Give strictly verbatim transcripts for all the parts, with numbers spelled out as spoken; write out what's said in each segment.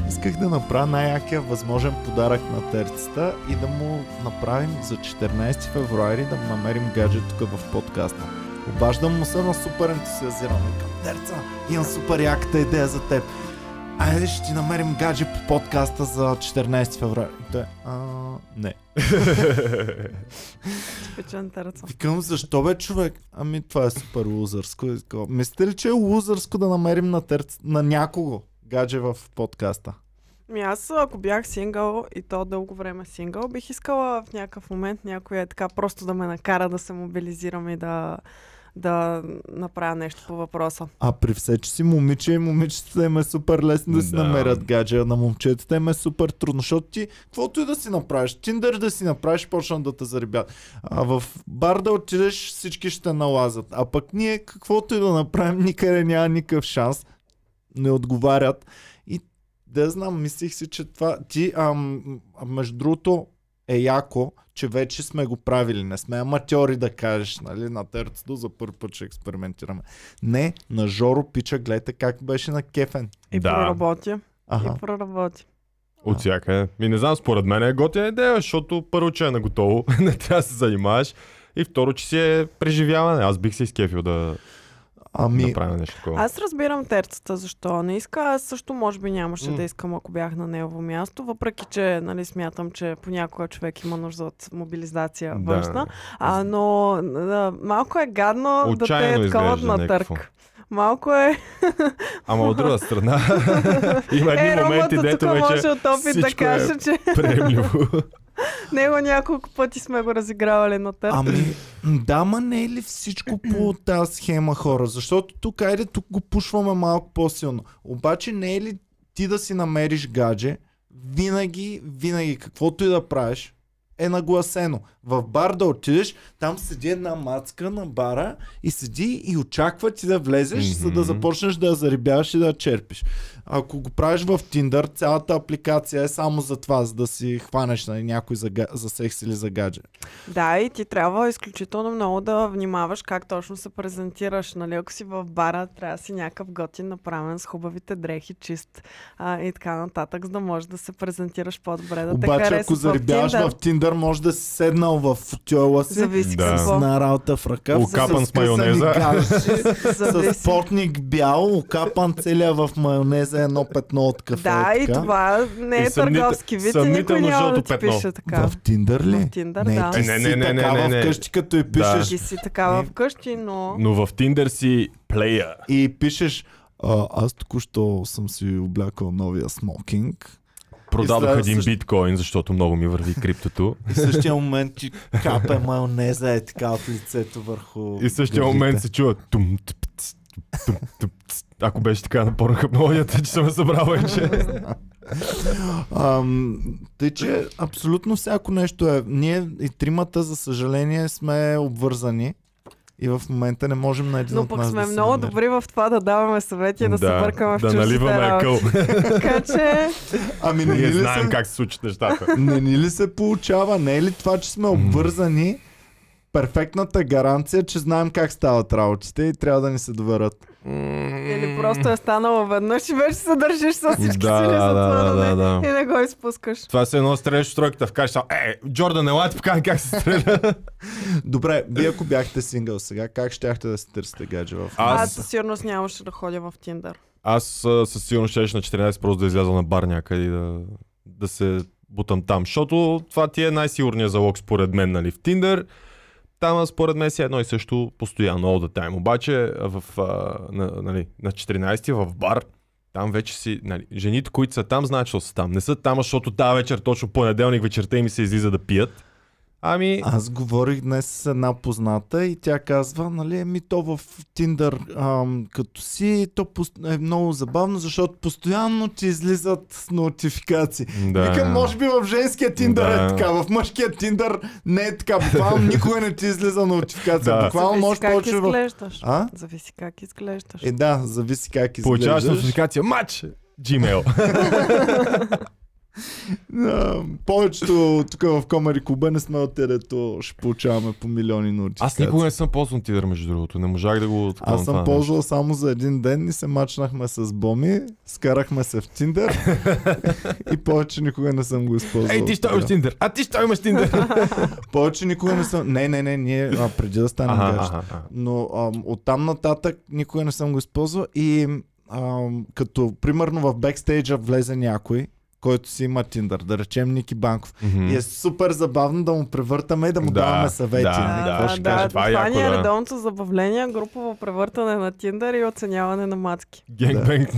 Исках да направя най-якия възможен подарък на Терцата и да му направим за четиринайсети февруари да му намерим гаджет тук в подкаста. Обаждам му се на супер ентусиазиран. Към Терца, имам супер яката идея за теб. Айде ще ти намерим гаджет по подкаста за четиринайсети февруари. Той, а, не. Типичен Терца. Викам, защо бе, човек? Ами това е супер лузърско. Мислите ли, че е лузърско да намерим на, терц... на някого гадже в подкаста? Ми аз, ако бях сингъл и то дълго време сингъл, бих искала в някакъв момент някой е така просто да ме накара да се мобилизирам и да, да направя нещо по въпроса. А при все, че си момиче и момичетата им е супер лесно да си Да. намерят гадже, а на момчетата им е супер трудно, защото ти, каквото и да си направиш, Тиндър да си направиш, почнат да те заребят. А в бар да отидеш, всички ще налазят. А пък ние, каквото и да направим, никъде няма никакъв шанс. Не отговарят. И да знам, мислих си, че това... Ти, ам, а между другото, е яко, че вече сме го правили. Не сме аматьори да кажеш, нали, на Терцето за първи път ще експериментираме. Не, на Жоро пича, гледайте как беше на кефен. И Да. проработи. Ага. И проработи. От всяка. Ми не знам, според мен е готина идея, защото първо, че е наготово, не трябва да се занимаваш. И второ, че си е преживяване. Аз бих се изкефил да Ами, направя нещо такова. Аз разбирам Терцата, защо не иска. Аз също може би нямаше М. да искам, ако бях на негово място, въпреки че нали, смятам, че понякога човек има нужда от мобилизация Да. външна. А, но да, малко е гадно да Отчаяно те е такова изглежда на някакво. търк. Малко е... Ама от друга страна, има едни е, моменти, Ромата дето тук вече може от опит да всичко е каже, че приемливо. него няколко пъти сме го разигравали на търк. ами, да, ма не е ли всичко по тази схема, хора? Защото тук, айде, тук го пушваме малко по-силно. Обаче не е ли ти да си намериш гадже, винаги, винаги, каквото и да правиш, е нагласено. В бар да отидеш, там седи една мацка на бара и седи и очаква ти да влезеш, mm-hmm. за да започнеш да я зарибяваш и да я черпиш. Ако го правиш в Tinder, цялата апликация е само за това, за да си хванеш на някой за, за секс или за гадже. Да, и ти трябва изключително много да внимаваш как точно се презентираш. Нали? Ако си в бара, трябва да си някакъв готин направен с хубавите дрехи, чист а, и така нататък, за да можеш да се презентираш по-добре, да те Обаче, харесат ако зарибяваш в Tinder, може да си седнал в футюела си, зависи Да. какво. с една работа в ръка, Окапан с късани майонеза. гащи, с Зависи. потник бял, окапан целия в майонеза, едно петно от кафе. Да, и така. това не е И съмнител- търговски вид и никой съмнително няма да жълто ти петно. пише така. В Tinder ли? В Tinder, не, да. ти Не, си не, не, не, такава не, не. вкъщи, като и пишеш Ти си такава Не. вкъщи, но... Но в Tinder си плея. и пишеш а, аз току-що съм си облякал новия смокинг. Продадох И един също- биткоин, защото много ми върви криптото. И в същия момент ти капе майонеза е така от лицето върху И в същия гърдите. момент се чува тум, туп, ц, тум, туп, ц. Ако беше така на Pornhub мелодията, че съм я събрал вече. Ам, тъй, че абсолютно всяко нещо е. Ние и тримата, за съжаление, сме обвързани и в момента не можем на един Но от пък нас сме да се много намерим. добри в това да даваме съвети и да, се бъркаме в да чуждите наливаме работи. акъл. Така че... Ами не Ние ни ли знаем се, как се случат нещата. не ни ли се получава? Не е ли това, че сме обвързани перфектната гаранция, че знаем как стават работите и трябва да ни се доверят? Или просто е станало веднъж и вече се държиш с всички Да, сили да, за това да, да, да, не, да. и не го изпускаш. Това се едно стреляш в тройката, вкажеш само, е, Джордан, ела ти покажа как се стреля. Добре, вие ако бяхте сингъл сега, как щяхте да се търсите гадже в Аз- Аз със сигурност нямаше да ходя в Tinder. Аз а, със сигурност щеше на четиринайсет просто да изляза на бар някъде и да, да се бутам там. Защото това ти е най-сигурният залог според мен, нали, в Tinder. Там според мен си е едно и също постоянно, all the time. Обаче в, а, на, нали, на четиринайсети в бар, там вече си, нали, жените, които са там, знаят, че са там. Не са там, защото тази вечер, точно понеделник вечерта им се излиза да пият. Ами, Аз говорих днес с една позната и тя казва, нали, еми то в Tinder ам, като си, то пос- е много забавно, защото постоянно ти излизат нотификации. да. Викам, може би в женския Tinder Да. е така, в мъжкия Tinder не е така, буквално никога не ти излиза нотификация. Да. Буквално Зависи може как повече в... изглеждаш. А? Зависи как изглеждаш. Е, да, зависи как Получаваш изглеждаш. нотификация, матч! Gmail. А, повечето тук в Комери клуба не сме от където ще получаваме по милиони нотификации. Аз никога не съм ползвал Tinder, между другото. Не можах да го... Аз съм ползвал само за един ден и се мачнахме с Боми, скарахме се в Tinder и повече никога не съм го използвал. Ей, ти що имаш Tinder? А ти що имаш Tinder? Повече никога не съм... Не, не, не, ние а, преди да станем Ага, гаджета. ага, ага. Но а, оттам нататък никога не съм го използвал и а, като примерно в бекстейджа влезе някой, който си има Tinder, да речем Ники Банков. Мгм. И е супер забавно да му превъртаме и да му Да, даваме съвети. да, нали? да, Какво да, ще да, кажеш? кажа? Това е това яко, ни е да. редовното забавление, групово превъртане на Tinder и оценяване на мацки. Генгбенг.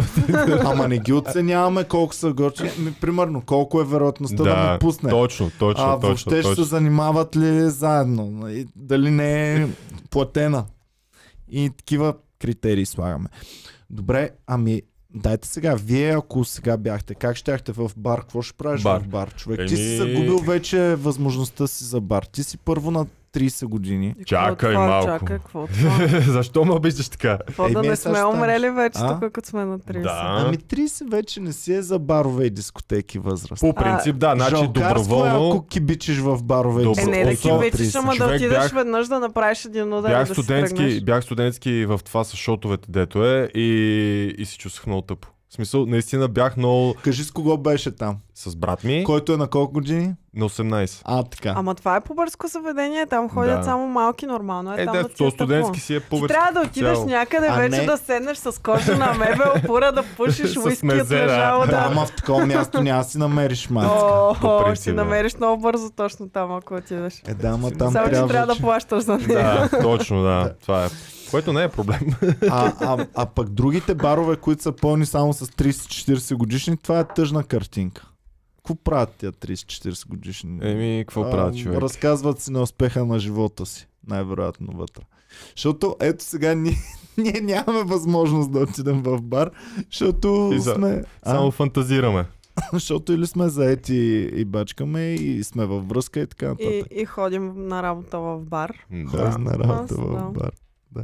Ама не ги оценяваме колко са горчи. Ми, примерно, колко е вероятността да, Да, му пусне. точно, точно, а точно. въобще ще се точно. занимават ли заедно? И дали не е платена? И такива критерии слагаме. Добре, ами дайте сега, вие ако сега бяхте, как щяхте в бар? Какво ще правиш Бар. в бар, човек? Еми- Ти си загубил вече възможността си за бар. Ти си първо на трийсет години. И какво Чакай това? малко. Чакай, какво това? Защо ме обиждаш така? Какво да Еми, не сега сме ще умрели вече А? тук, като сме на трийсет? Да. Ами трийсет вече не си е за барове и дискотеки възраст. По принцип, да, значи Жалкарство е, доброволно. ако кибичиш в барове и Добро- Е, не да дискотеки. си Ото- вечеш, ама да Човек отидеш бях- веднъж да направиш един удар и Бях да си студентски, тръгнеш. бях студентски в това с шотовете, дето е, и, и си чувствах много тъпо. В смисъл, наистина бях много Кажи с кого беше там. с брат ми Който е на колко години? на осемнайсет. А, така. Ама това е по-бърско заведение, там ходят Да. само малки, нормално е, Е, там да да, ти то е студентски тъпо. си е Ти по трябва да отидеш някъде А, вече не. да седнеш с кожена мебел, пура да пушиш С уиски от мезе, да. лежало Да, да... ама в такова място няма да си намериш мацка. По О, принцип, ще да. намериш много бързо точно там, ако отидеш. Е, да, ама там Само, че трябва, трябва да че- плащаш за нея. Да, точно, да. Това е. Което не е проблем. А, а, а пък другите барове, които са пълни само с трийсет-четирийсет годишни, това е тъжна картинка. Какво правят тия трийсет-четирийсет годишни? Еми, какво А, правят човек? Разказват си на успеха на живота си. Най-вероятно вътре. Защото ето сега ние, ние нямаме възможност да отидем в бар, защото И за- сме... А, Само фантазираме. защото или сме заети и бачкаме и сме във връзка и така нататък. И, и ходим на работа в бар. Ходим Да. на работа Аз, в да. бар. Да.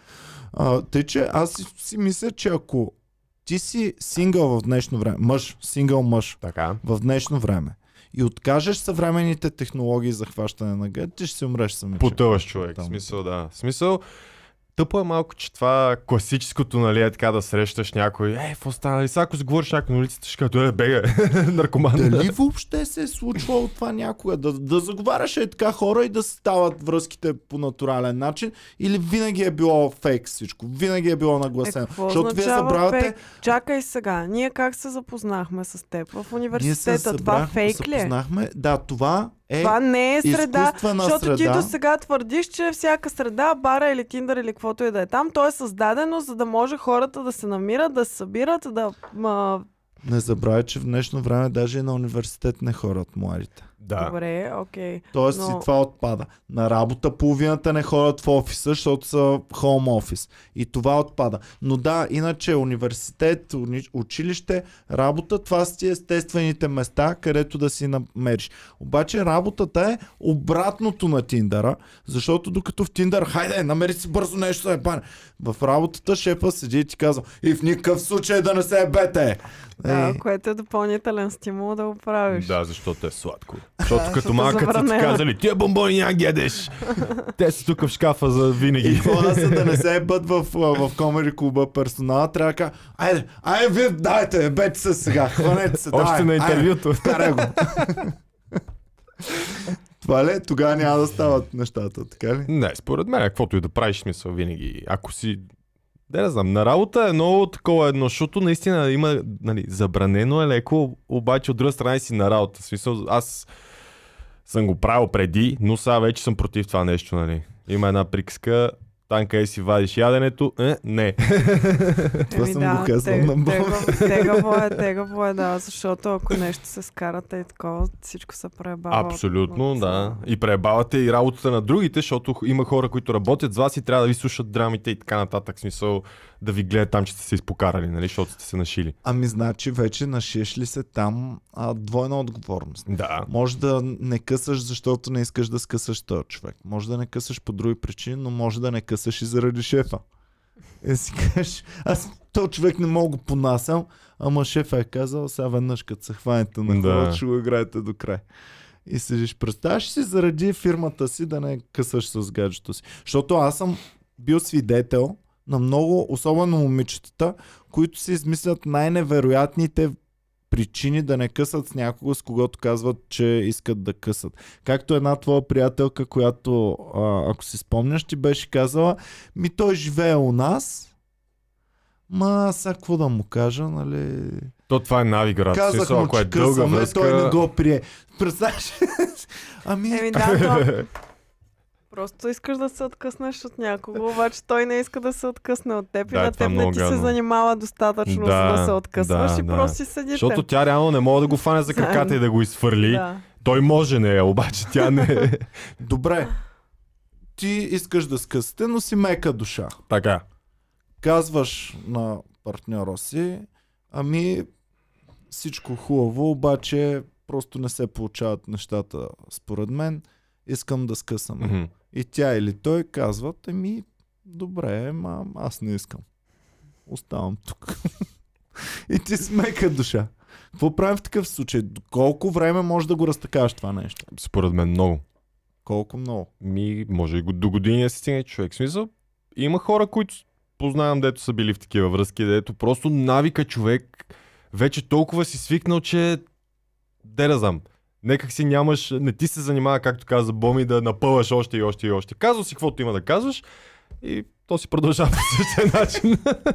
А, тъй, че аз си, си мисля, че ако ти си сингъл в днешно време, мъж, сингъл мъж Така. в днешно време и откажеш съвременните технологии за хващане на гъд, ти ще си умреш сами. Потъваш човек. Там. Смисъл, да. Смисъл, тъпо е малко, че това класическото, нали, е така да срещаш някой. Ей, какво стана? И сега ако заговориш някой на улицата, ще кажа, е, бега, наркоман. Дали въобще се е случвало това някога? Да, да заговаряш е така хора и да стават връзките по натурален начин или винаги е било фейк всичко? Винаги е било нагласено? Е, какво Защото вие означава забравяте, фейк? Чакай сега, ние как се запознахме с теб? В ние се университета. Това събрах, фейк ли е? запознахме. Да, това е Това не е среда, изкуствена защото ти среда. до сега твърдиш, че всяка среда, бара или Тиндър или каквото и да е там, то е създадено, за да може хората да се намират, да се събират, да... Ма... Не забравяй, че в днешно време даже и на университет не ходят младите. Да. Добре, окей. Тоест Но- и това отпада. На работа половината не ходят в офиса, защото са хоум офис. И това отпада. Но да, иначе университет, уни- училище, работа, това са ти естествените места, където да си намериш. Обаче работата е обратното на Тиндъра, защото докато в Тиндър, хайде, намери си бързо нещо за ебане. В работата шефа седи и ти казва, и в никакъв случай да не се ебете. Да, Е, което е допълнителен стимул да го правиш. Да, защото е сладко. Защото като защото малък са ти забранено. казали, тия бомбони няма ги ядеш. Те са тук в шкафа за И винаги. хора са да не се ебат в, в комери клуба персонала, трябва да кажа, айде, айде вие дайте, ебете се сега, хванете се, Още давай, на айде, интервюто. вкарай го. Това ли? Тогава няма да стават нещата, така ли? Не, според мен, каквото и да правиш, смисъл винаги. Ако си, да не знам, на работа е много такова едно, защото наистина има, нали, забранено е леко, обаче от друга страна и си на работа. В смисъл, аз съм го правил преди, но сега вече съм против това нещо, нали. Има една приказка, там къде си вадиш яденето, е, не. Това Еми съм го казал на Бог. тегаво, тегаво е, тегаво е, да, защото ако нещо се скарате и такова, всичко се преебава. Абсолютно, от- да. И пребавате и работата на другите, защото има хора, които работят с вас и трябва да ви слушат драмите и така нататък. В смисъл да ви гледат там, че сте се изпокарали, нали, защото сте се нашили. Ами значи вече нашиеш ли се там а, двойна отговорност. Да. Може да не късаш, защото не искаш да скъсаш този човек. Може да не късаш по други причини, но може да не късаш и заради шефа. И си кажеш, аз то човек не мога го понасям, ама шефът е казал, сега веднъж като се хванете на хората, Да. ще го играете до край. И седиш, представяш си заради фирмата си да не късаш с гаджето си. Защото аз съм бил свидетел на много, особено момичетата, които си измислят най-невероятните причини да не късат с някого, с когото казват, че искат да късат. Както една твоя приятелка, която, а, ако си спомняш, ти беше казала, ми той живее у нас, ма сега какво да му кажа, нали... То това е навик, брат. Казах Смисъл, му, ако е че дълга късаме, връзка... той не го прие. Представяш? Ами... Еми да, то... Просто искаш да се откъснеш от някого, обаче той не иска да се откъсне от теб и Да, на това е теб не много ти се гадно. занимава достатъчно, Да, за да се откъсваш да, и да. просто си седите. Защото тя реално не може да го фане за краката и да го изфърли. Да. Той може не, обаче тя не. Добре. Ти искаш да скъсате, но си мека душа. Така. Казваш на партньора си, ами всичко хубаво, обаче просто не се получават нещата според мен. Искам да скъсаме. Мгм. И тя или той казват, ами добре, ма аз не искам. Оставам тук. И ти с мека душа. Какво правим в такъв случай? Колко време може да го разтакаш това нещо? Според мен много. Колко много? Ми, може и го- до години да си стигне човек. В смисъл, има хора, които познавам, дето са били в такива връзки, дето просто навика човек вече толкова си свикнал, че де да знам. Некак си нямаш, не ти се занимава, както каза Боми, да напъваш още и още и още. Казва си каквото има да казваш и то си продължава по същия начин.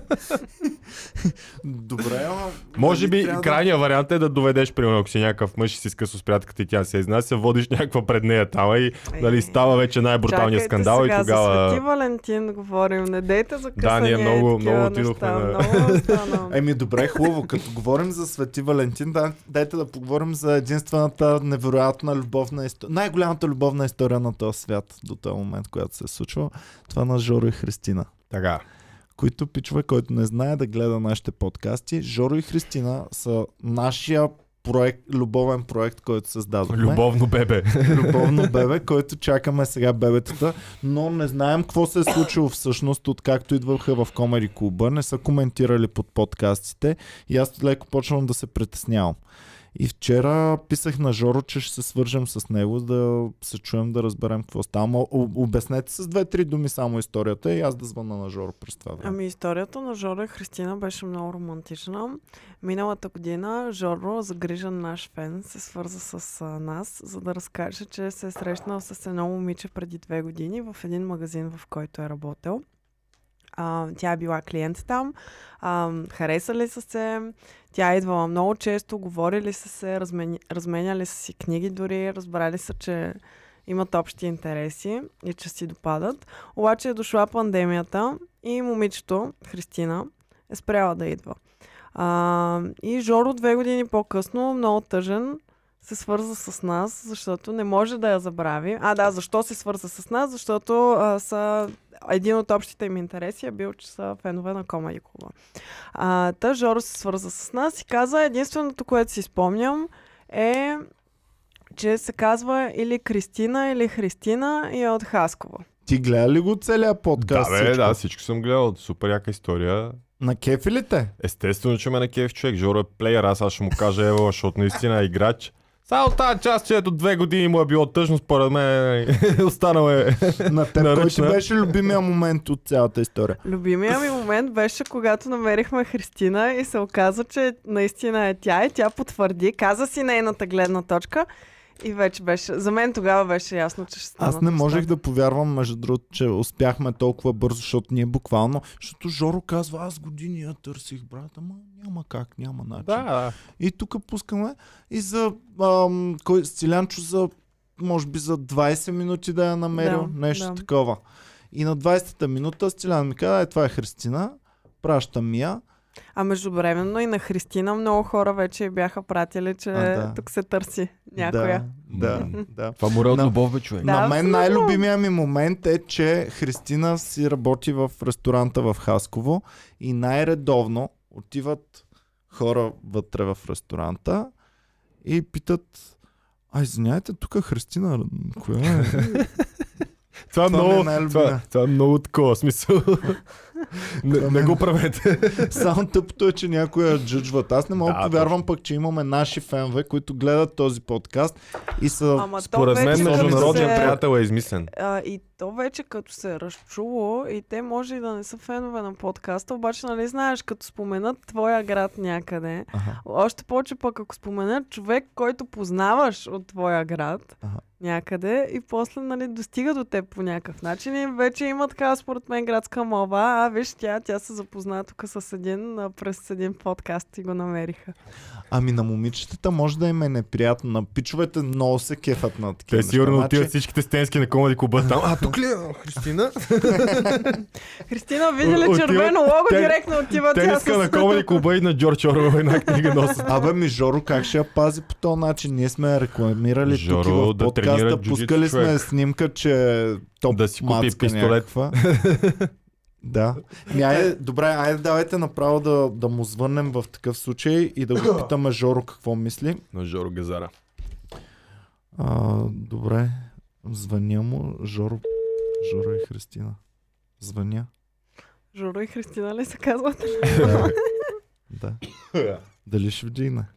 Добре, ама... Може би трябва да- крайният вариант е да доведеш, примерно, ако си някакъв мъж и си скъсо с приятелката и тя се изнася, водиш някаква пред нея тама и нали, става вече най-бруталният Чакайте скандал сега и тогава... за Свети Валентин говорим, не дейте за Да, късания ние много- и такива много отидохме неща. на- Много стана. Еми добре, хубаво. Като говорим за Свети Валентин, да, дайте да поговорим за единствената невероятна любовна история. Най-голямата любовна история на този свят до този момент, която се е случва. Това на Жоро и Христина. Така. Които пичове, който не знае да гледа нашите подкасти, Жоро и Христина са нашия проект, любовен проект, който създадохме. Любовно бебе. Любовно бебе, който чакаме сега бебетата, но не знаем какво се е случило всъщност, откакто идваха в Комеди клуба, не са коментирали под подкастите и аз леко почвам да се притеснявам. И вчера писах на Жоро, че ще се свържем с него, да се чуем, да разберем какво става. Ама о- обяснете с две-три думи само историята и аз да звъна на Жоро през това време. Ами историята на Жоро и Христина беше много романтична. Миналата година Жоро, загрижен наш фен, се свърза с а, нас, за да разкаже, че се е срещнал с едно момиче преди две години в един магазин, в който е работил. А, тя е била клиент там, а, харесали са се, тя е идвала много често, говорили са се, размени, разменяли са си книги дори, разбрали са, че имат общи интереси и че си допадат. Обаче е дошла пандемията и момичето, Христина, е спряла да идва. А, и Жоро две години по-късно, много тъжен, се свърза с нас, защото не може да я забрави. А, да, защо се свърза с нас? Защото а, са... един от общите им интереси е бил, че са фенове на Комеди клуба. А, та Жоро се свърза с нас и каза, единственото, което си спомням е, че се казва или Кристина, или Христина и е от Хасково. Ти гледа ли го целият подкаст? Да, бе, всичко? да, всичко съм гледал. Супер яка история. На кефи ли те? Естествено, че ме на кеф човек. Жоро е плеер, аз аз ще му кажа ево, защото наистина е играч. Само тази част, че ето две години му е било тъжно, според мен останал е На теб кой ти наръчна. беше любимия момент от цялата история? Любимия ми момент беше, когато намерихме Христина и се оказа, че наистина е тя и тя потвърди, каза си нейната гледна точка и вече беше, за мен тогава беше ясно, че ще стане. Аз не можех да повярвам, между другото, че успяхме толкова бързо, защото ние буквално, защото Жоро казва, аз години я търсих, брат, ама няма как, няма начин. Да, да. И тук пускаме и за ам, кой, Стилянчо за, може би за двайсет минути да я намерил, Да, нещо да. такова. И на двайсета минута Стилян ми каза, е, това е Христина, пращам я. А междувременно и на Христина много хора вече бяха пратили, че А, да. тук се търси някоя. Да, М. да, да. Това море от На- любов, бе, човек. Да, На мен абсолютно. най-любимия ми момент е, че Христина си работи в ресторанта в Хасково и най-редовно отиват хора вътре в ресторанта и питат, а извиняйте, тук Христина, коя е? Това, Това е ми е много, най-любимия. това, това е много такова смисъл. Не, не го правете. Само тъпото е, че някой я джуджват. Аз не мога да Да, повярвам пък, че имаме наши фенове, които гледат този подкаст и са... Ама то Според мен вече като международен се- приятел е измислен. А, и то вече като се е разчуло и те може и да не са фенове на подкаста, обаче нали знаеш, като споменат твоя град някъде, Аха. още повече пък ако споменат човек, който познаваш от твоя град Аха. някъде и после нали достига до теб по някакъв начин и вече има така според мен градска мова, а виж тя, тя се запозна тук с един а, през един подкаст и го намериха. Ами на момичетата може да им е неприятно. На пичовете много се кефат на такива Те сигурно неща. отиват Значи, всичките стенски на Комеди Клуба там. А, тук ли е Христина? Христина, види ли Отиват- червено лого, те- директно отива тя Тениска с... на Комеди Клуба и на Джордж Орвел една книга носят. Абе ми Жоро как ще я пази по този начин? Ние сме я рекламирали Жоро тук и в да подкаста. тренира джуджитсу, Пускали сме човек. снимка, че е топ Да си купи мацка пистолет. някаква. Да. Ми, айде, добре, айде давайте направо да, да му звъннем в такъв случай и да го питаме Жоро какво мисли. На Жоро Газара. А, добре, звъня му Жоро, Жоро и Христина. Звъня. Жоро и Христина ли се казват? Да. Дали ще вдигне?